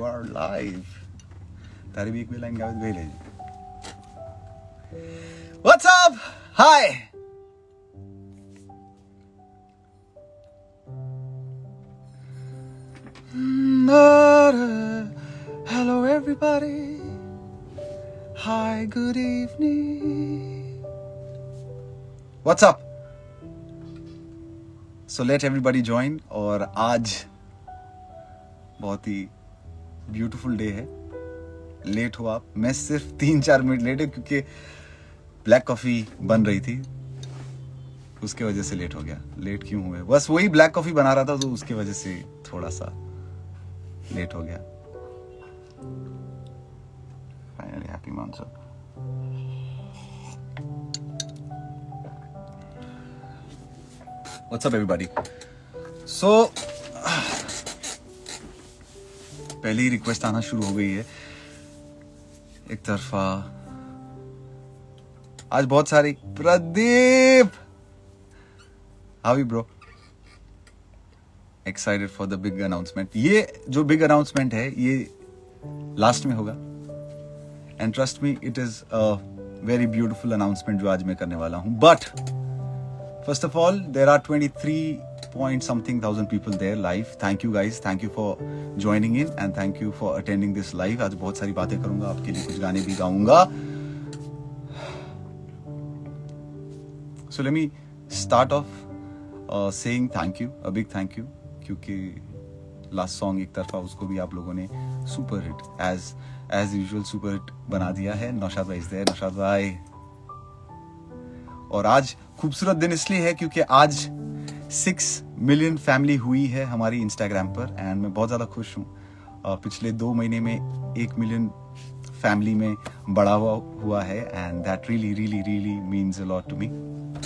are live. तारी भी एक भी लाइन गावे भेज ले. What's up? Hi. Hello everybody. Hi, good evening. What's up? So let everybody join. और आज बहुत ही ब्यूटीफुल डे है. लेट हो आप, मैं सिर्फ 3-4 मिनट लेट है क्योंकि ब्लैक कॉफी बन रही थी, उसके वजह से लेट हो गया. लेट क्यों हुए? बस वही ब्लैक कॉफी बना रहा था तो उसके वजह से थोड़ा सा लेट हो गया. Finally happy monsoon. What's up everybody. So पहले ही रिक्वेस्ट आना शुरू हो गई है एक तरफा. आज बहुत सारी. Pradeep, how you bro? Excited for the big announcement. ये जो बिग अनाउंसमेंट है ये लास्ट में होगा. And trust me, it is a very beautiful announcement जो आज मैं करने वाला हूं. But first of all, there are 23.something thousand people there live. Thank you guys. Thank you for joining in and thank you for attending this live. आज बहुत सारी बातें करूंगा आपके लिए, कुछ गाने भी गाऊंगा. So let me start off saying thank you, a big thank you, क्योंकि लास्ट सॉन्ग एक तरफा उसको भी आप लोगों ने super hit as usual super hit बना दिया है. नौशाद भाई इज देयर. नौशाद भाई. और आज खूबसूरत दिन इसलिए है क्योंकि आज 6 मिलियन फैमिली हुई है हमारी इंस्टाग्राम पर एंड मैं बहुत ज़्यादा खुश हूँ. पिछले 2 महीने में 1 मिलियन फैमिली में बढ़ावा हुआ है and that really means a lot to me.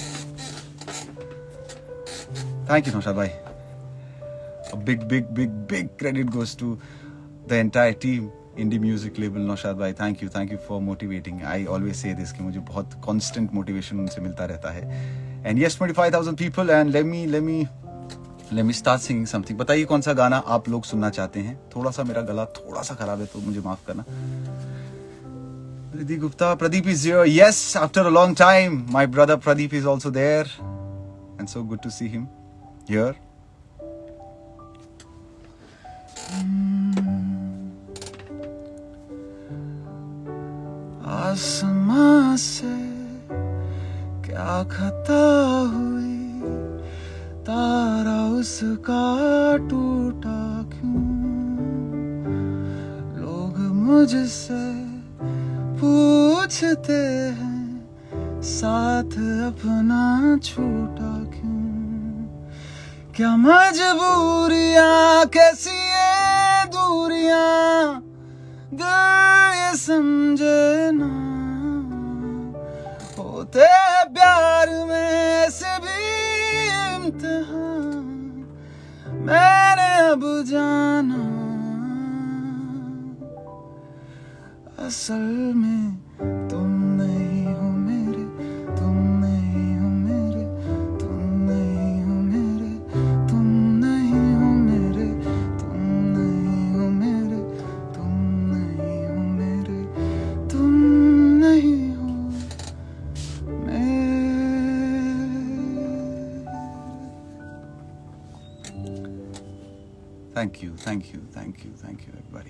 Thank you Naushad भाई. A big credit goes to the entire team, Indie Music Label. Naushad भाई, thank you for motivating. I always say this कि मुझे बहुत constant motivation उनसे मिलता रहता है. And yes, 25,000 people and let me start singing something. बताइए कौन सा गाना आप लोग सुनना चाहते हैं. थोड़ा सा मेरा गला थोड़ा सा खराब है तो मुझे माफ करना. Pradeep Gupta, Pradeep is here. Yes, after a long time, my brother Pradeep is also there, and so good to see him here. आसमां से क्या खता हुई, तारा उसका टूटा क्यों. लोग मुझसे पूछते हैं साथ अपना छूटा क्यों. क्या मजबूरियां, कैसी ये दूरियां, दिल ये समझे ना. होते प्यार में से भी इम्तिहान, मैंने अब जाना असल में तुम नहीं हो मेरे, तुम नहीं हो मेरे, तुम नहीं हो मेरे, तुम नहीं हो मेरे, तुम नहीं हो मेरे, तुम नहीं हो मेरे, तुम नहीं हो मेरे. Thank you everybody.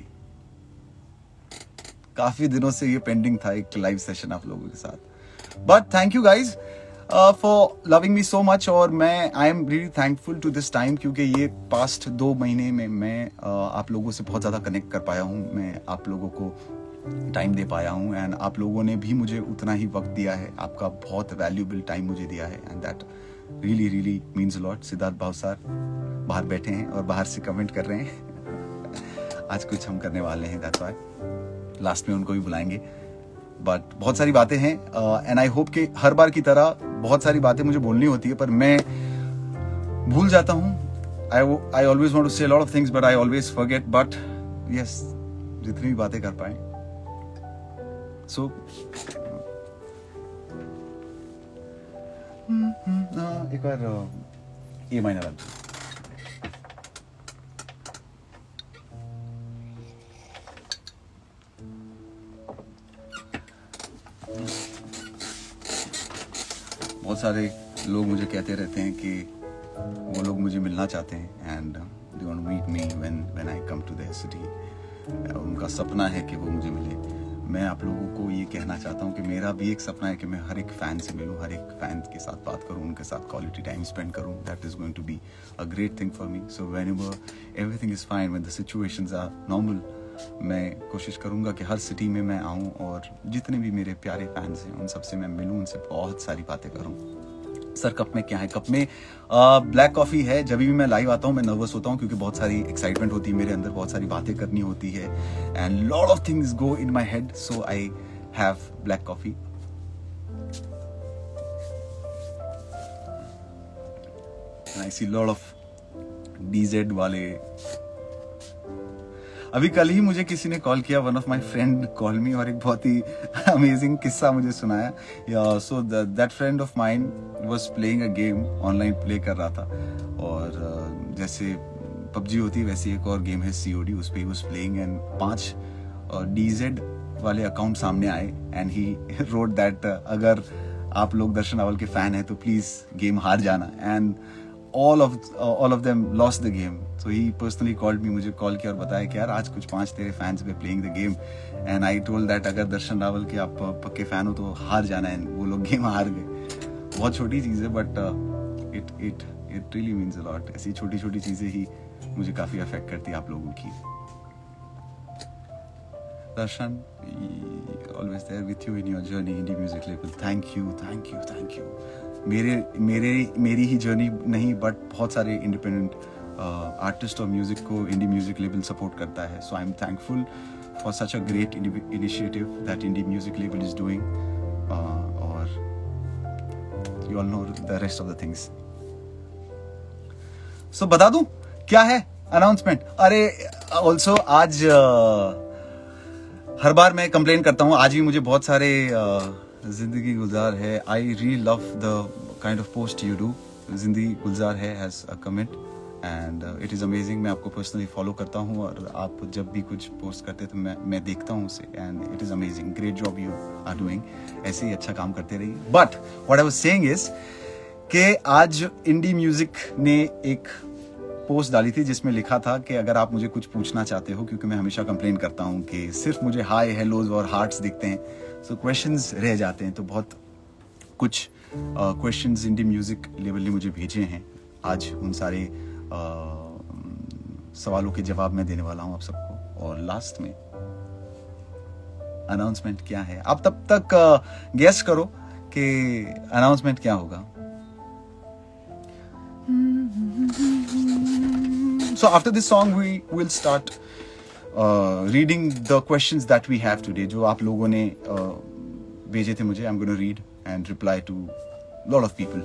काफी दिनों से ये पेंडिंग था एक लाइव सेशन आप लोगों के साथ. But thank you guys for loving me so much. और मैं I am really thankful to this time क्योंकि ये पास्ट 2 महीने में मैं आप लोगों से बहुत ज़्यादा कनेक्ट कर पाया हूँ. मैं आप लोगों को टाइम दे पाया हूँ एंड आप लोगों ने भी मुझे उतना ही वक्त दिया है. आपका बहुत वैल्यूबल टाइम मुझे दिया है and that really means a lot. Siddharth Bhavsar बाहर बैठे हैं और बाहर से कमेंट कर रहे हैं. आज कुछ हम करने वाले हैं, दैट्स व्हाई लास्ट में उनको भी बुलाएंगे. बट बहुत सारी बातें हैं एंड आई होप कि हर बार की तरह बहुत सारी बातें मुझे बोलनी होती है पर मैं भूल जाता हूँ. I always want to say lot of things but I always forget. But yes, जितनी भी बातें कर पाए. सो एक बार ए माइनर. बहुत सारे लोग मुझे कहते रहते हैं कि वो लोग मुझे मिलना चाहते हैं and they want to meet me when I come to their city. उनका सपना है कि वो मुझे मिले। मैं आप लोगों को ये कहना चाहता हूँ कि मेरा भी एक सपना है कि मैं हर एक फ़ैन से मिलूँ, हर एक फ़ैन के साथ बात करूँ, उनके साथ क्वालिटी टाइम स्पेंड करूँ। That is going to be a great thing for me. So whenever everything is fine, when the situations are normal, मैं कोशिश करूँगा कि हर सिटी में मैं आऊँ और जितने भी मेरे प्यारे फैंस हैं उन सबसे मैं मिलूँ, उनसे बहुत सारी बातें करूँ। सर कप में क्या है? कप में ब्लैक कॉफ़ी है। जब भी मैं लाइव आता हूँ मैं नर्वस होता हूँ क्योंकि बहुत सारी एक्साइटमेंट होती है मेरे अंदर, बहुत सारी बातें करनी होती है and lot of things go in my head, so I have black coffee. I see lot of DZ वाले। अभी कल ही मुझे किसी ने कॉल किया, one of my friend call me, और एक बहुत ही अमेजिंग किस्सा मुझे सुनाया। So that friend of mine was playing a game, online play कर रहा था, और जैसे पबजी होती है वैसे एक और गेम है COD, उस पर वाज प्लेइंग एंड 5 DZ वाले अकाउंट सामने आए एंड ही रोट दैट अगर आप लोग दर्शन रावल के फैन हैं तो प्लीज गेम हार जाना, and all of them lost the game. So he personally called me, मुझे कॉल किया और बताया कि यार आज कुछ 5 तेरे फैंस पे playing the game, and I told that अगर दर्शन रावल के आप पक्के फैन हो तो हार जाना है। वो लोग गेम हार गए। बहुत छोटी चीज़ है but it really means a lot. ऐसी छोटी छोटी चीज़ें ही मुझे काफ़ी अफेक्ट करती है आप लोगों की। दर्शन, always there with you in your journey, indie music label. Thank you. मेरी ही जर्नी नहीं बट बहुत सारे इंडिपेंडेंट आर्टिस्ट और म्यूजिक को इंडी म्यूजिक लेबल सपोर्ट करता है। So I am thankful for such a great initiative that indie music label is doing, और you all know the rest of the things. So बता दूं क्या है अनाउंसमेंट? अरे ऑल्सो आज हर बार मैं कंप्लेन करता हूँ, आज भी मुझे बहुत सारे जिंदगी गुलजार है, I really love the kind of post you do. जिंदगी गुलजार है has a comment and it is amazing. मैं आपको पर्सनली फॉलो करता हूँ और आप जब भी कुछ पोस्ट करते हैं तो मैं देखता हूँ उसे, and it is amazing. Great job you are doing, ऐसे ही अच्छा काम करते रहिए। But what I was saying is कि आज इंडी म्यूजिक ने एक पोस्ट डाली थी जिसमें लिखा था कि अगर आप मुझे कुछ पूछना चाहते हो, क्योंकि मैं हमेशा कंप्लेन करता हूँ कि सिर्फ मुझे हाय हेलोज और हार्ट्स दिखते हैं, सो क्वेश्चंस रह जाते हैं। तो बहुत कुछ क्वेश्चंस इंडी म्यूजिक लेवल ने मुझे भेजे हैं। आज उन सारे सवालों के जवाब मैं देने वाला हूं आप सबको, और लास्ट में अनाउंसमेंट क्या है। आप तब तक गेस करो कि अनाउंसमेंट क्या होगा। So after this song we will start reading the questions that we have today, जो आप लोगों ने भेजे थे मुझे। I'm going to read and reply to a lot of people.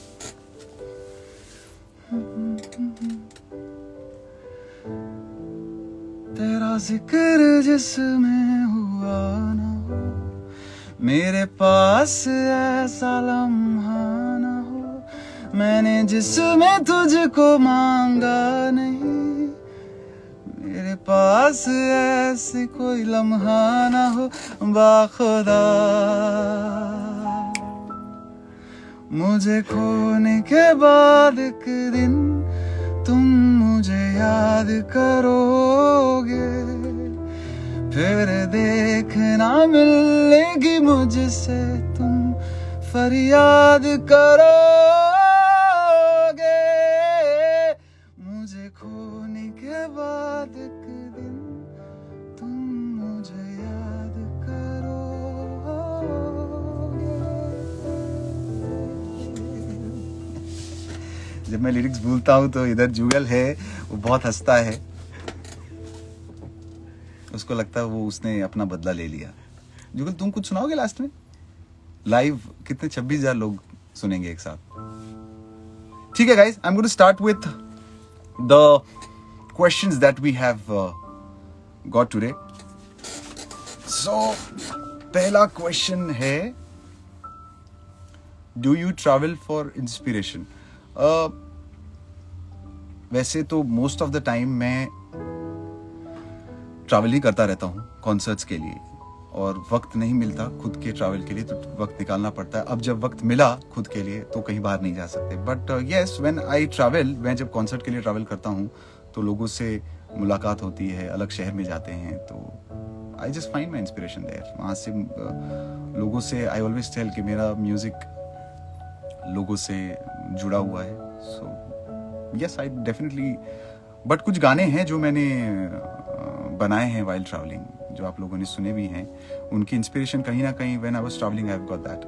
तेरा जिक्र जिसमें हुआ ना हो, मेरे पास ऐसा लम्हा ना हो, मैंने जिसमें तुझको मांगा नहीं, मेरे पास ऐसी कोई लम्हा ना हो बाखुदा, मुझे खोने के बाद एक दिन तुम मुझे याद करोगे, फिर देखना मिलेगी मुझसे तुम फरियाद करोगे, मुझे खोने के बाद एक दिन तुम मुझे याद करोगे। जब मैं लिरिक्स भूलता हूँ तो इधर जुगल है, वो बहुत हंसता है, उसको लगता है वो उसने अपना बदला ले लिया। जुगल तुम कुछ सुनाओगे लास्ट में? लाइव कितने 26,000 लोग सुनेंगे एक साथ। ठीक है guys, I am going to start with the questions that we have got today. So पहला क्वेश्चन है, do you travel for inspiration? वैसे तो मोस्ट ऑफ द टाइम मैं ट्रैवल ही करता रहता हूँ कॉन्सर्ट्स के लिए, और वक्त नहीं मिलता खुद के ट्रैवल के लिए, तो वक्त निकालना पड़ता है। अब जब वक्त मिला खुद के लिए तो कहीं बाहर नहीं जा सकते। But yes, when I travel, मैं जब कॉन्सर्ट के लिए ट्रैवल करता हूँ तो लोगों से मुलाकात होती है, अलग शहर में जाते हैं, तो I just find my inspiration there. वहाँ से लोगों से, आई ऑलवेज टेल कि मेरा म्यूजिक लोगों से जुड़ा हुआ है। So yes, I definitely, but कुछ गाने हैं जो मैंने बनाए हैं वाइल ट्रैवलिंग, जो आप लोगों ने सुने भी हैं, उनकी इंस्पिरेशन कहीं ना कहीं when I was travelling I have got that.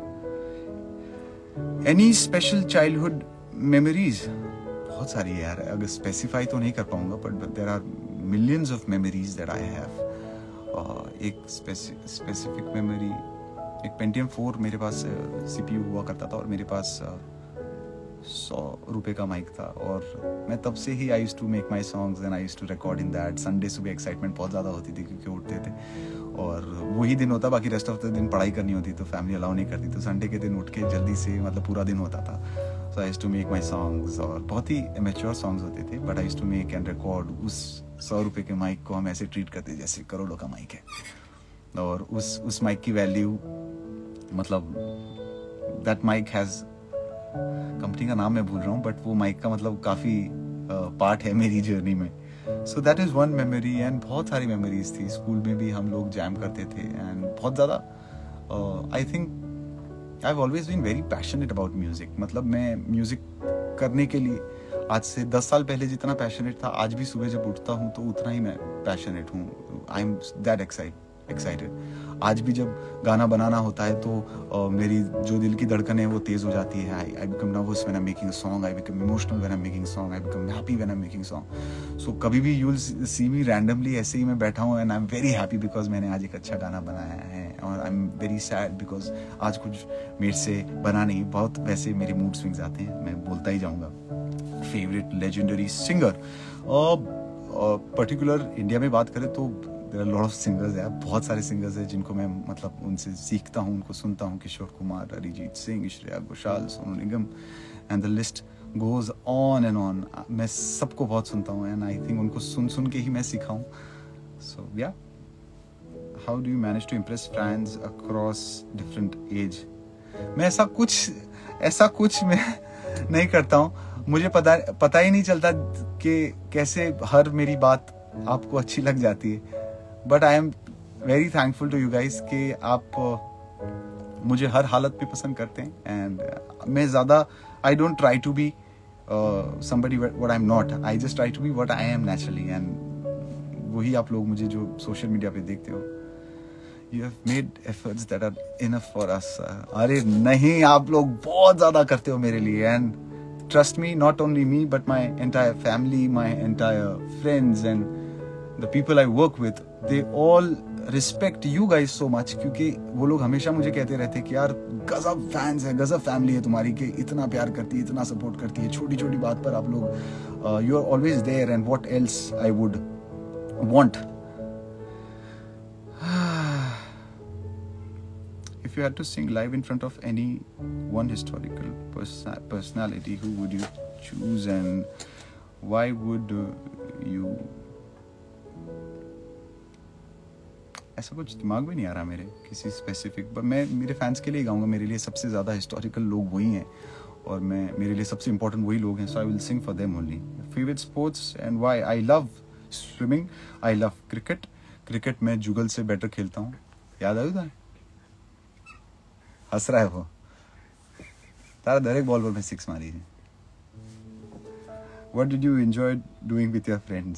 Any special childhood memories? बहुत सारी है यार, अगर स्पेसिफाई तो नहीं कर पाऊंगा, but there are millions of memories that I have. एक स्पेसिफिक मेमोरी, एक पेंटियम 4 मेरे पास CPU हुआ करता था और मेरे पास 100 रुपए का माइक था, और मैं तब से ही I used to make my songs and I used to record in that. Sunday सुबह एक्साइटमेंट बहुत ज़्यादा होती थी क्योंकि उठते थे और वही दिन होता, बाकी रेस्ट ऑफ द दिन पढ़ाई करनी होती, तो फैमिली अलाउ नहीं करती, तो संडे के दिन उठ के जल्दी से मतलब पूरा दिन होता था। So I used to make my songs, और बहुत ही इमेच्योर सॉन्ग्स होते थे, but I used to make and record. उस 100 रुपए के माइक को हम ऐसे ट्रीट करते जैसे करोड़ों का माइक है, और उस माइक की वैल्यू, मतलब दैट माइक हैज, कंपनी का नाम मैं भूल रहा हूँ, बट वो माइक का मतलब काफी पार्ट है मेरी जर्नी में। So that is one memory, and बहुत सारी मेमोरीज थी। स्कूल में भी हम लोग जैम करते थे, एंड बहुत ज्यादा I think I have always been very passionate about music. मतलब मैं म्यूजिक करने के लिए आज से 10 साल पहले जितना पैशनेट था, आज भी सुबह जब उठता हूँ तो उतना ही मैं पैशनेट हूँ। I am that excited. आज भी जब गाना बनाना होता है तो मेरी जो दिल की धड़कन है वो तेज हो जाती है। I become nervous when I am making a song, I become emotional when I am making song, I become happy when I am making song. So कभी भी you will see me randomly ऐसे ही मैं बैठा हूँ, and I am very happy because मैंने आज एक अच्छा गाना बनाया है, और I am very sad because आज कुछ मेरे से बना नहीं। बहुत वैसे मेरे मूड स्विंग्स आते हैं, मैं बोलता ही जाऊँगा। Favourite legendary singer, particular India में बात करें तो there are lot of singers है, बहुत सारे सिंगर्स हैं जिनको मैं मतलब उनसे सीखता हूँ, उनको सुनता हूँ। Kishore Kumar, Arijit Singh, Shreya Ghoshal, Sonu Nigam, and the list goes on and on. मैं सबको बहुत सुनता हूँ, एंड आई थिंक उनको सुन के ही मैं सीखा हूँ। So yeah, how do you manage to impress fans across different age? मैं ऐसा कुछ मैं नहीं करता हूँ। मुझे पता ही नहीं चलता कि कैसे हर मेरी बात आपको अच्छी लग जाती है, but I am very thankful to you guys कि आप मुझे हर हालत पे पसंद करते हैं। एंड मैं ज़्यादा, I don't try to be somebody what I'm not, I just try to be what I am naturally, and वही आप लोग मुझे जो सोशल मीडिया पे देखते हो, you have made efforts that are enough for us। अरे नहीं, आप लोग बहुत ज़्यादा करते हो मेरे लिए, and trust me, not only me but my entire family, my entire friends and the people I work with, they all respect you guys so much, क्योंकि वो लोग हमेशा मुझे कहते रहते कि यार गजब फैंस है, गजब फैमिली है तुम्हारी, कि इतना प्यार करती है, इतना सपोर्ट करती है, छोटी छोटी बात पर आप लोग you are always there, and what else I would want. If you had to sing live in front of any one historical personality, who would you choose and why would you? ऐसा कुछ दिमाग में नहीं आ रहा मेरे किसी specific, पर मैं मेरे फैंस के लिए गाऊंगा। मेरे लिए सबसे ज़्यादा हिस्टोरिकल लोग वही हैं, और मेरे लिए सबसे इम्पोर्टेंट वही लोग हैं। So I will sing for them only. Favourite sports and why? I love swimming, I love cricket मैं जुगल से बेटर खेलता हूँ। याद आया था? हंस रहा है वो, तारा डायरेक्ट बॉल पर मैं 6 मारी है। What did you enjoy doing with your friends?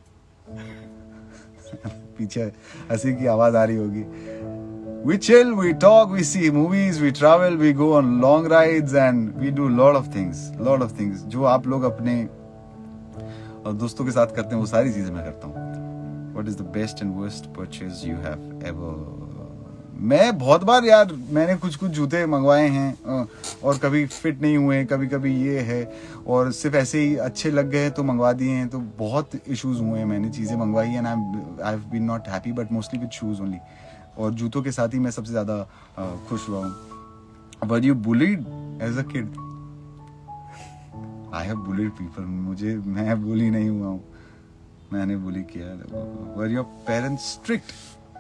पीछे हंसी की आवाज आ रही होगी। We chill, we talk, we see movies, we travel, we go on long rides and we do lot of things जो आप लोग अपने दोस्तों के साथ करते हैं, वो सारी चीजें मैं करता हूँ। What is the best and worst purchase you have ever? मैं बहुत बार यार, मैंने कुछ जूते मंगवाए हैं और कभी फिट नहीं हुए, कभी ये है, और सिर्फ ऐसे ही अच्छे लग गए तो मंगवा दिए हैं, तो बहुत इश्यूज हुए हैं। मैंने चीज़ें मंगवाई हैं, I have been not happy, but mostly with shoes only, और जूतों के साथ ही मैं सबसे ज़्यादा खुश हुआ हूँ। Were you bullied as a kid? I have bullied people, मैं बुली नहीं हुआ हूँ, मैंने बुली किया। Were your parents strict?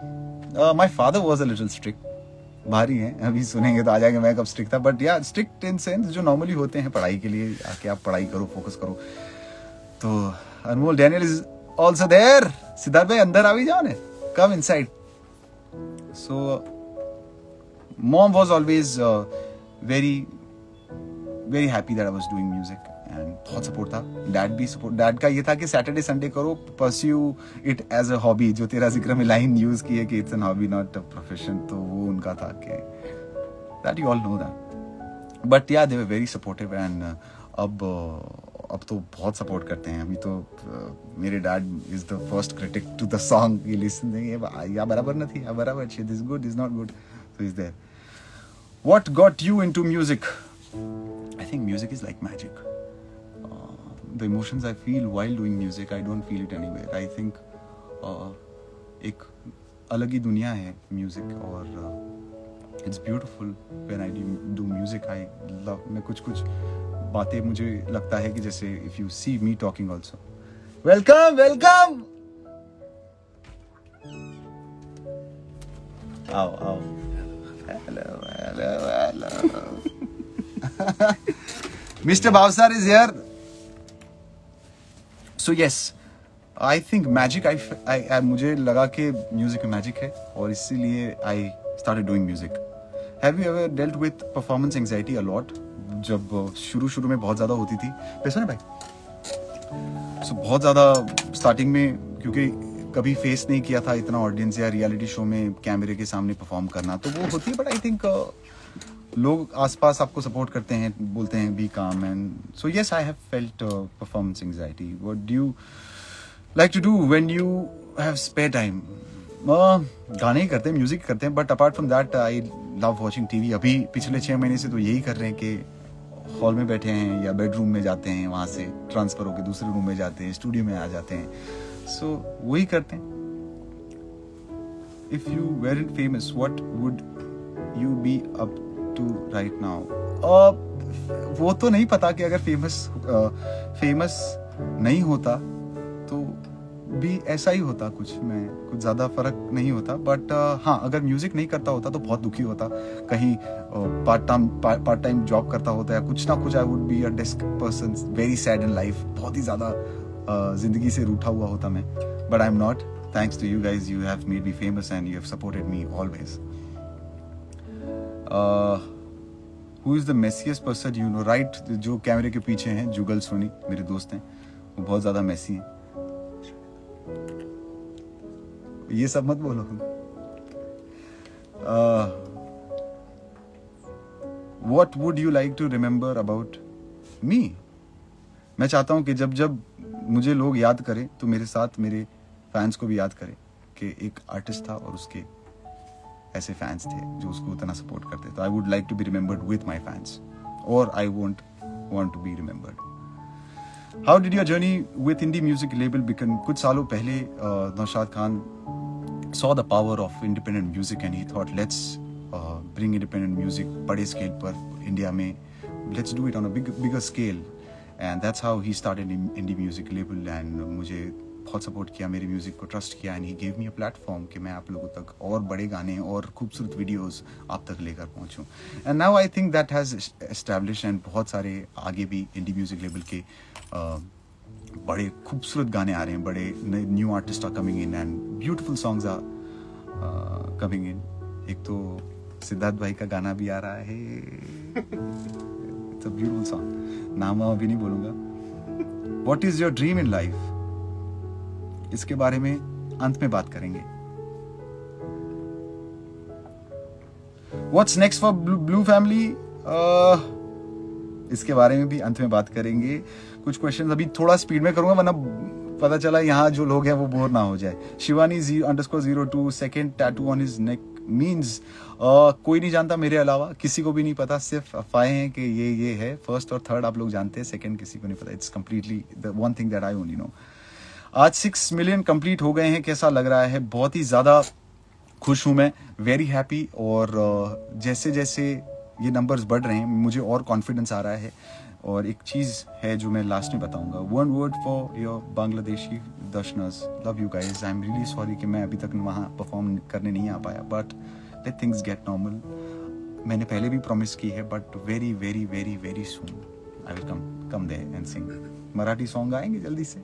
My father was a little strict, भारी हैं, अभी सुनेंगे तो आ जाएंगे मैं कब स्ट्रिक्ट था, but yeah strict in sense जो नॉर्मली होते हैं पढ़ाई के लिए, आके आप पढ़ाई करो, फोकस करो। तो Anmol Daniel is also there. Siddharth भाई अंदर आ भी जाओ ने, come inside. So mom was always very very happy that I was doing music, and बहुत सपोर्ट था। डैड भी सपोर्ट, डैड का ये था कि सैटरडे संडे करो, pursue it as a hobby, जो तेरा जिक्र में लाइन यूज की है कि it's an hobby not a profession, तो वो उनका था कि that you all know that. But yeah they were very supportive, एंड अब तो बहुत सपोर्ट करते हैं। अभी तो मेरे dad is the first critic to the song, ये लिसन या बराबर नहीं, या बराबर अच्छी, this good, is not good, so is there. What got you into music? I think music is like magic. The emotions I feel while doing music, I don't feel it anywhere. I think एक अलग ही दुनिया है music, और it's beautiful when I do music. I love, मैं कुछ बातें मुझे लगता है कि जैसे if you see me talking also. Welcome. आओ. Hello. Mr. Bhavsar is here. So yes, I think magic. I मुझे लगा कि म्यूजिक में मैजिक है, और इसीलिए I started doing music. Have you ever dealt with performance anxiety a lot? जब शुरू में बहुत ज्यादा होती थी, पैसा नहीं भाई, so बहुत ज्यादा स्टार्टिंग में, क्योंकि कभी फेस नहीं किया था इतना ऑडियंस या रियलिटी शो में कैमरे के सामने परफॉर्म करना, तो वो होती है। बट आई थिंक लोग आसपास आपको सपोर्ट करते हैं, बोलते हैं be calm, and so yes I have felt performance anxiety. What do you like to do when you have spare time? गाने ही करते हैं, म्यूजिक करते हैं, but apart from that I love watching TV. अभी पिछले 6 महीने से तो यही कर रहे हैं कि हॉल में बैठे हैं या बेडरूम में जाते हैं, वहां से ट्रांसफर होकर दूसरे रूम में जाते हैं, स्टूडियो में आ जाते हैं, सो वही करते हैं। If you weren't famous, what would you be up to right now? वो तो नहीं पता कि अगर फेमस नहीं होता तो भी ऐसा ही होता, कुछ ज्यादा फर्क नहीं होता। बट हाँ, अगर म्यूजिक नहीं करता होता तो बहुत दुखी होता, कहीं पार्ट टाइम जॉब करता होता या कुछ ना कुछ, I would be a desk person, very sad in life, बहुत ही ज्यादा जिंदगी से रूठा हुआ होता मैं। But I am not, thanks to you guys, you have made me famous and you have supported me always. Who is the messiest person you know? Right, जो कैमरे के पीछे हैं, जुगल सोनी मेरे दोस्त हैं, वो बहुत ज्यादा मेसी हैं। ये सब मत बोलो। What would you like to remember about me? मैं चाहता हूँ कि जब मुझे लोग याद करें तो मेरे साथ मेरे फैंस को भी याद करें कि एक आर्टिस्ट था और उसके ऐसे फैंस थे जो उसको उतना सपोर्ट करते। तो I would like to be remembered with my fans, और I won't want to be remembered. How did your journey with indie music label begin? कुछ सालों पहले Naushad Khan saw the power of independent music and he thought let's bring independent music बड़े scale पर India में, let's do it on a bigger scale, and that's how he started indie music label। and मुझे बहुत support किया, मेरे music को trust किया, and he gave me a platform कि मैं आप लोगों तक और बड़े गाने और खूबसूरत वीडियोस आप तक लेकर पहुंचूं। And now I think that has established, and बहुत सारे आगे भी इंडी म्यूजिक लेवल के बड़े खूबसूरत गाने आ रहे हैं, बड़े new artist are coming in and beautiful songs are coming in. एक तो सिद्धार्थ भाई का गाना भी आ रहा है, इट्स अ ब्यूटीफुल सॉन्ग, नाम अभी नहीं बोलूंगा। What is your dream in life? इसके बारे में अंत में बात करेंगे। What's next for Blue Family? इसके बारे में भी अंत में बात करेंगे। कुछ क्वेश्चन अभी थोड़ा स्पीड में करूंगा, वरना पता चला यहाँ जो लोग हैं वो बोर ना हो जाए। Shivani _02 second tattoo on his neck means कोई नहीं जानता मेरे अलावा, किसी को भी नहीं पता, सिर्फ अफवाहें हैं कि ये है। फर्स्ट और थर्ड आप लोग जानते हैं, सेकेंड किसी को नहीं पता। It's completely the one thing that I only know. आज 6 मिलियन कंप्लीट हो गए हैं, कैसा लग रहा है? बहुत ही ज़्यादा खुश हूँ मैं, वेरी हैप्पी। और जैसे जैसे ये नंबर्स बढ़ रहे हैं मुझे और कॉन्फिडेंस आ रहा है। और एक चीज़ है जो मैं लास्ट में बताऊंगा. One word for your Bangladeshi दर्शनर्स. Love you guys. I am really sorry कि मैं अभी तक वहाँ परफॉर्म करने नहीं आ पाया, but let things get normal. मैंने पहले भी प्रॉमिस की है, but very very very very soon I will come there and sing. Marathi song आएंगे जल्दी से.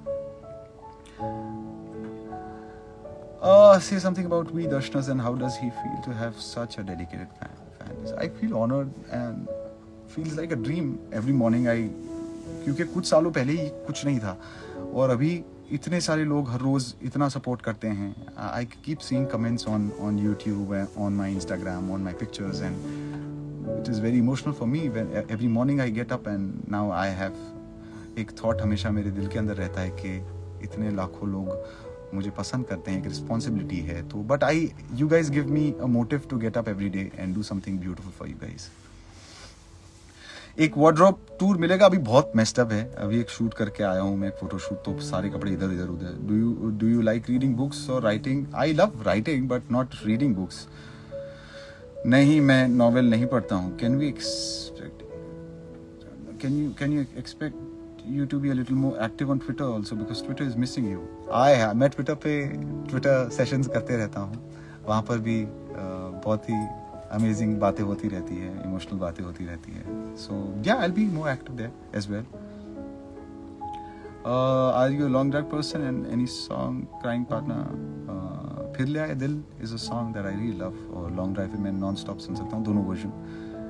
Say something about We Darshaners and how does he feel to have such a dedicated fans? I feel honored and feels like a dream every morning. क्योंकि कुछ सालों पहले ही कुछ नहीं था और अभी इतने सारे लोग हर रोज इतना सपोर्ट करते हैं. I keep seeing comments on YouTube and on my Instagram, on my pictures, and it is very emotional for me when every morning I get up and now I have एक thought हमेशा मेरे दिल के अंदर रहता है कि इतने लाखों लोग मुझे पसंद करते हैं, एक रिस्पॉन्सिबिलिटी है. तो but you guys give me a motive to get up every day and do something beautiful for you guys. एक वार्डरोब टूर मिलेगा. अभी बहुत मेस्ड अप है. अभी एक शूट करके आया हूँ मैं, एक फोटो शूट, तो सारे कपड़े इधर इधर उधर. Do you like reading books और writing? I love writing but not reading books. नहीं, मैं नॉवेल नहीं पढ़ता हूँ. Can you expect you to be a little more active on Twitter also because Twitter is missing you. मैं Twitter पे Twitter sessions करते रहता हूँ. वहाँ पर भी बहुत ही amazing बातें होती रहती है, emotional बातें होती रहती है. So yeah, I'll be more active there as well. Are you a long drive person and any song crying partner? फिर ले आए दिल is a song that I really love. और long drive पे मैं non stop सुन सकता हूँ दोनों version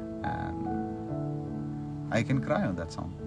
and I can cry on that song.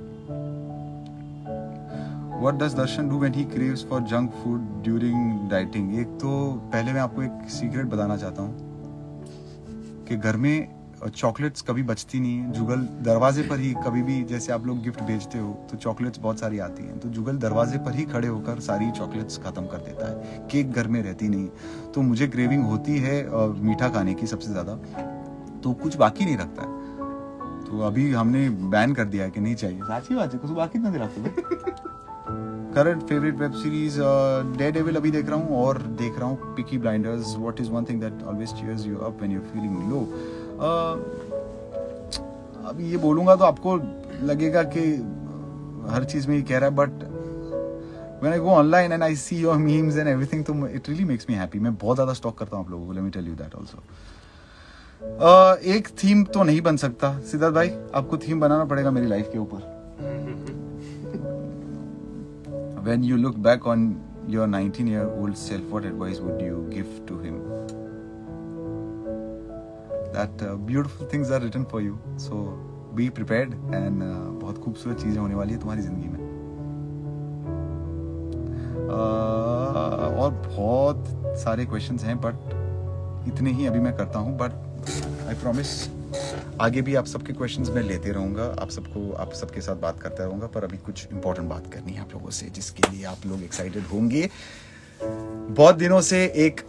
What does Darshan do when he craves for junk food during dieting? एक तो पहले मैं आपको एक सीक्रेट बताना चाहता हूँ कि घर में चॉकलेट्स कभी बचती नहीं है. जुगल दरवाजे पर ही कभी भी, जैसे आप लोग गिफ्ट भेजते हो तो चॉकलेट्स बहुत सारी आती हैं, तो जुगल दरवाजे पर ही खड़े होकर सारी चॉकलेट्स खत्म कर देता है. केक घर में रहती नहीं. तो मुझे क्रेविंग होती है मीठा खाने की सबसे ज्यादा, तो कुछ बाकी नहीं रखता है. तो अभी हमने बैन कर दिया है कि नहीं चाहिए. साची बात है, कुछ बाकी नहीं रखते. Current favourite web series Daredevil अभी देख रहा हूँ और देख रहा हूँ Peaky Blinders. What is one thing that always cheers you up when you are feeling low? अब ये बोलूंगा तो आपको लगेगा कि हर चीज में ये कह रहा है, but when I go online and I see your memes and everything, तो it really makes me happy. मैं बहुत ज्यादा स्टॉक करता हूँ आप लोगों को, let me tell you that also. एक थीम तो नहीं बन सकता सिद्धार्थ भाई, आपको थीम बनाना पड़ेगा मेरी लाइफ के ऊपर. When you look back on your 19-year-old self, what advice would you give to him? That beautiful things are written for you, so be prepared and बहुत खूबसूरत चीजें होने वाली है तुम्हारी जिंदगी में. और बहुत सारे क्वेश्चंस हैं, बट इतने ही अभी मैं करता हूँ. बट आई प्रॉमिस आगे भी आप सबके क्वेश्चंस मैं लेते रहूंगा, आप सबके साथ बात करता रहूंगा. पर अभी कुछ इंपॉर्टेंट बात करनी है आप लोगों से, जिसके लिए आप लोग एक्साइटेड होंगे. बहुत दिनों से एक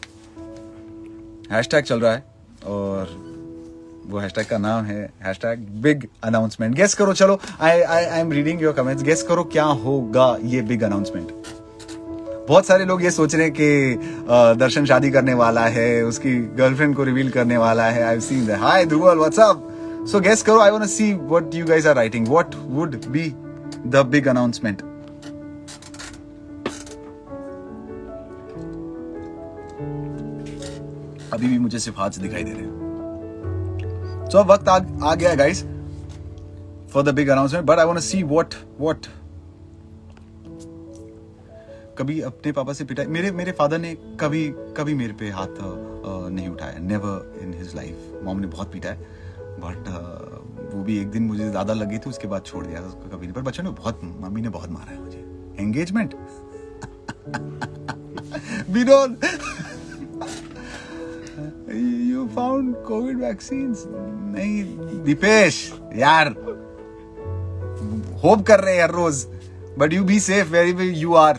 हैशटैग चल रहा है और वो हैशटैग का नाम है हैशटैग बिग अनाउंसमेंट. गेस करो. चलो, I am reading your comments. Guess करो क्या होगा ये बिग अनाउंसमेंट. बहुत सारे लोग ये सोच रहे हैं कि दर्शन शादी करने वाला है, उसकी गर्लफ्रेंड को रिवील करने वाला है. I have seen that. Hi Dhruval, what's up? So guess करो. I want to see what you guys are writing. What would be the big announcement? अभी भी मुझे सिर्फ हाथ दिखाई दे रहे हैं. सो वक्त आ गया guys for the big announcement, but I want to see what. कभी अपने पापा से पिटाई, मेरे फादर ने कभी मेरे पे हाथ नहीं उठाया. Never in his life. Mom ने बहुत पीटा है, बट वो भी एक दिन मुझे ज्यादा लगी थी, उसके बाद छोड़ दिया उसको. कभी नहीं. पर बच्चों ने मम्मी ने बहुत मारा है मुझे. Engagement Vinod, you found COVID vaccines? नहीं दीपेश यार, होप कर रहे हैं हर रोज, but you be safe very you are.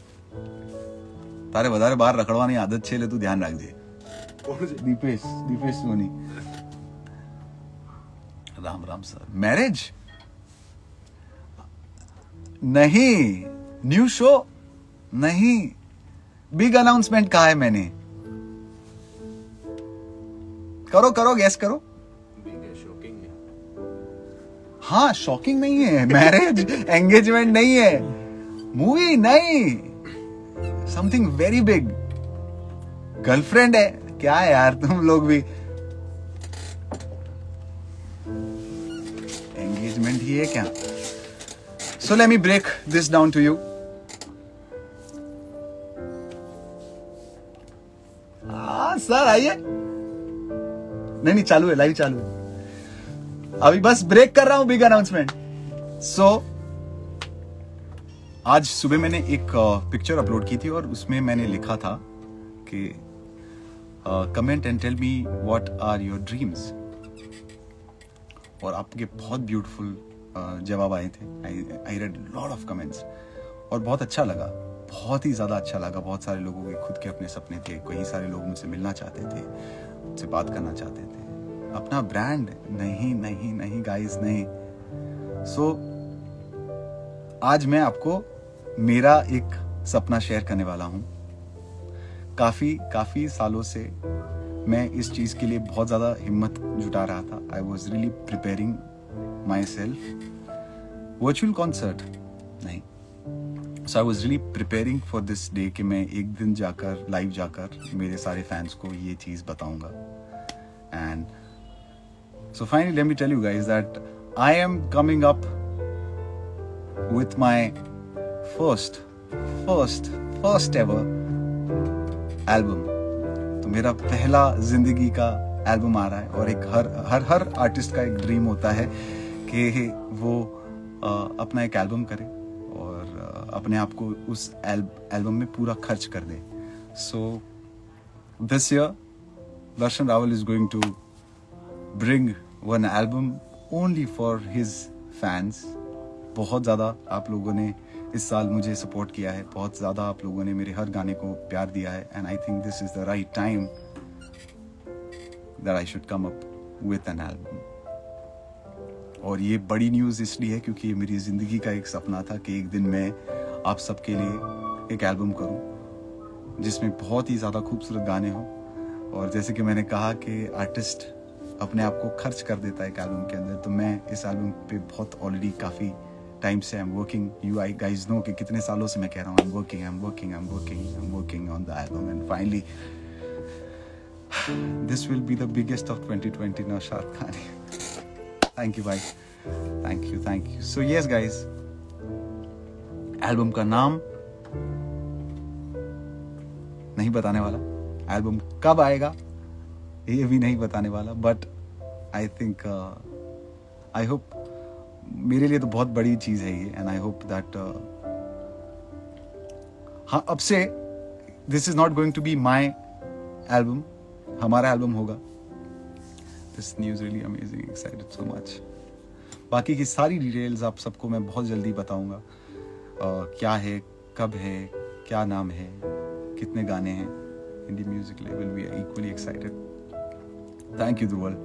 तारे વધારે बाहर रखड़वानी आदत छे ले, तू ध्यान रखजे. दीपेश सोनी. राम सर. मैरिज नहीं, न्यू शो नहीं, बिग अनाउंसमेंट कहा है मैंने. करो गेस करो. हाँ शॉकिंग नहीं है, मैरिज एंगेजमेंट नहीं है, मूवी नहीं, समथिंग वेरी बिग, गर्लफ्रेंड है। क्या है यार तुम लोग भी, एंगेजमेंट ही है क्या? So let me break this down to you. Sir आइए। नहीं चालू है, लाइव चालू है, अभी बस ब्रेक कर रहा हूं, बिग अनाउंसमेंट। सो आज सुबह मैंने एक पिक्चर अपलोड की थी और उसमें मैंने लिखा था कि comment and tell me what are your dreams, और आपके बहुत ब्यूटीफुल जवाब आए थे। I read lot of comments और बहुत अच्छा लगा, बहुत ही ज्यादा अच्छा लगा। बहुत सारे लोगों के खुद के अपने सपने थे, कई सारे लोग मुझसे मिलना चाहते थे, मुझसे बात करना चाहते थे। अपना ब्रांड नहीं नहीं नहीं गाइस नहीं। सो आज मैं आपको मेरा एक सपना शेयर करने वाला हूं। काफी सालों से मैं इस चीज के लिए बहुत ज्यादा हिम्मत जुटा रहा था। I was really preparing myself. Virtual concert नहीं, so I was really preparing for this day कि मैं एक दिन जाकर लाइव जाकर मेरे सारे फैंस को ये चीज बताऊंगा। And so finally let me tell you guys that I am coming up with my first ever album. तो मेरा पहला जिंदगी का एल्बम आ रहा है, और एक हर आर्टिस्ट का एक ड्रीम होता है कि वो अपना एक एल्बम करे और अपने आप को उस एल्बम में पूरा खर्च कर दे। So this year Darshan Raval is going to bring one album only for his fans. बहुत ज़्यादा आप लोगों ने इस साल मुझे सपोर्ट किया है, बहुत ज़्यादा आप लोगों ने मेरे हर गाने को प्यार दिया है, and I think this is the right time that I should come up with an album. और ये बड़ी न्यूज़ इसलिए है क्योंकि ये मेरी ज़िंदगी का एक सपना था कि एक दिन मैं आप सबके लिए एक एल्बम करूं जिसमें बहुत ही ज़्यादा खूबसूरत गाने हों। और जैसे कि मैंने कहा कि आर्टिस्ट अपने आप को खर्च कर देता है एक एल्बम के अंदर, तो मैं इस एल्बम पे बहुत ऑलरेडी काफ़ी टाइम से I am working. You I guys know कि कितने सालों से मैं कह रहा हूँ I am working on the album, and finally this will be the biggest of 2020 Naushad खानी। थैंक यू भाई, thank you. So yes guys, album का नाम नहीं बताने वाला, एल्बम कब आएगा ये भी नहीं बताने वाला, but I think I hope, मेरे लिए तो बहुत बड़ी चीज है ये, एंड आई होप दैट हाँ अब से this is not going to be my album, हमारा एल्बम होगा। This news really amazing, excited so much. बाकी की सारी डिटेल्स आप सबको मैं बहुत जल्दी बताऊंगा, क्या है, कब है, क्या नाम है, कितने गाने हैं। इंडी म्यूजिक लेवल we are equally excited. Thank you Dhruval.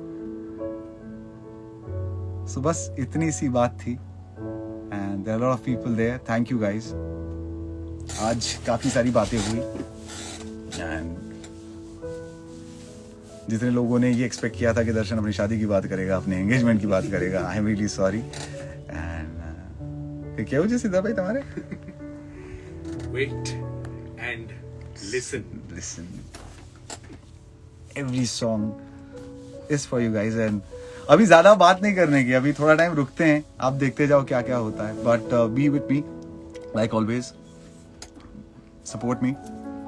So बस इतनी सी बात थी, and there are lot of people there. Thank you guys. आज काफी सारी बातें हुई, एंड जितने लोगों ने ये एक्सपेक्ट किया था कि दर्शन अपनी शादी की बात करेगा, अपने एंगेजमेंट की बात करेगा, I am really sorry. And क्या हो जी सीधा भाई तुम्हारे? Wait and listen. Every song is for you guys, and अभी ज्यादा बात नहीं करने की, अभी थोड़ा टाइम रुकते हैं, आप देखते जाओ क्या क्या होता है। But be with me like always, support me.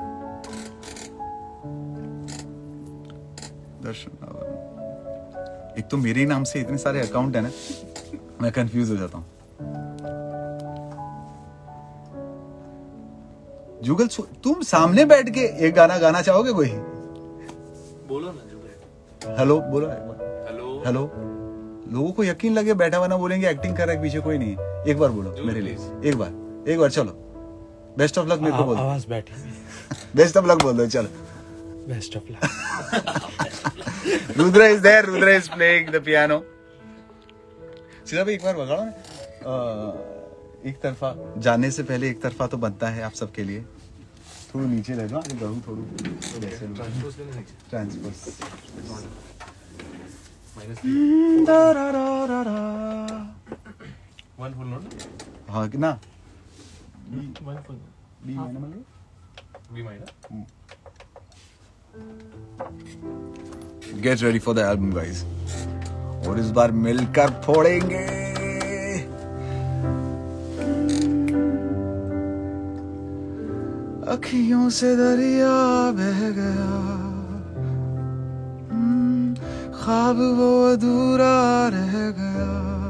Darshan, एक तो मेरे ही नाम से इतने सारे अकाउंट है ना, मैं कंफ्यूज हो जाता हूँ। जुगल तुम सामने बैठ के एक गाना गाना चाहोगे? कोई बोलो ना जुगल। हेलो बोलो। हेलो। लोगों को यकीन लगे बैठा हुआ ना बोलेंगे एक्टिंग कर रहा है, पीछे कोई नहीं है। एक बार बोलो मेरे लिए, एक बार चलो। बेस्ट ऑफ लक मेरे को बोलो। आवाज बैठी। बेस्ट ऑफ लक बोल दो, चलो। Best of luck. Rudra is there, Rudra is playing the piano. सीधा भाई एक बार बगाड़ो ना, एक तरफा जाने से पहले एक तरफा तो बनता है आप सबके लिए। थोड़ा नीचे रह जाओ, आगे बढ़ूं थोड़ा ट्रांसपोज। One full note. हाँ कि ना One full. B minor B minor. Get ready for the album guys और इस बार मिलकर फोड़ेंगे अखियों से दरिया बह गया ख्वाब वो अधूरा रह गया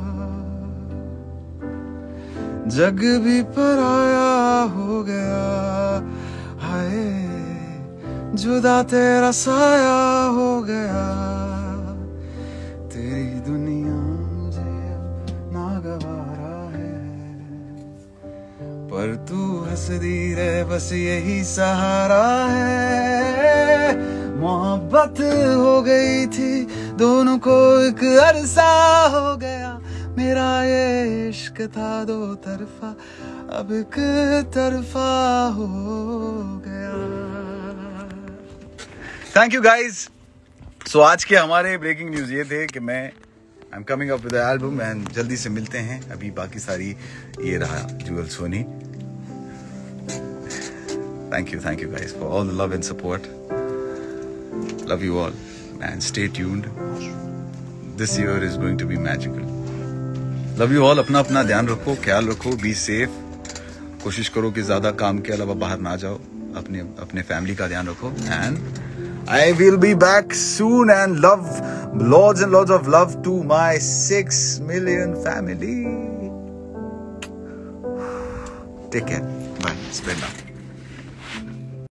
जग भी पराया हो गया हाय जुदा तेरा साया हो गया तेरी दुनिया मुझे अब नागवारा है पर तू हंस दी रहे बस यही सहारा है मोहब्बत हो गई थी दोनों को एक अरसा हो गया मेरा ये इश्क था दो तरफा अब एक तरफा हो गया थैंक यू गाइज सो आज के हमारे ब्रेकिंग न्यूज ये थे कि मैं I am coming up with album and जल्दी से मिलते हैं अभी बाकी सारी ये रहा Jugal Soni thank you guys for all the love and support love you all and stay tuned this year is going to be magical love you all अपना अपना ध्यान रखो ख्याल रखो बी सेफ कोशिश करो कि ज्यादा काम के अलावा बाहर ना जाओ अपने फैमिली का ध्यान रखो and I will be back soon and loads and loads of love to my 6 million family. Take care. Bye. Spread love.